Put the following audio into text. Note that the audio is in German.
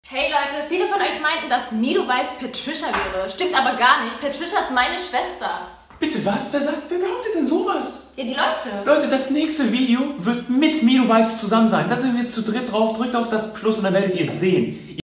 Hey Leute, viele von euch meinten, dass Mido-Vibes Patricia wäre. Stimmt aber gar nicht. Patricia ist meine Schwester. Bitte was? Wer behauptet denn sowas? Ja, die Leute. Leute, das nächste Video wird mit Mido-Vibes zusammen sein. Da sind wir zu dritt drauf. Drückt auf das Plus und dann werdet ihr es sehen.